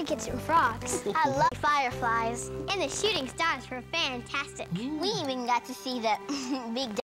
crickets and frogs. I love fireflies. And the shooting stars were fantastic. We even got to see the Big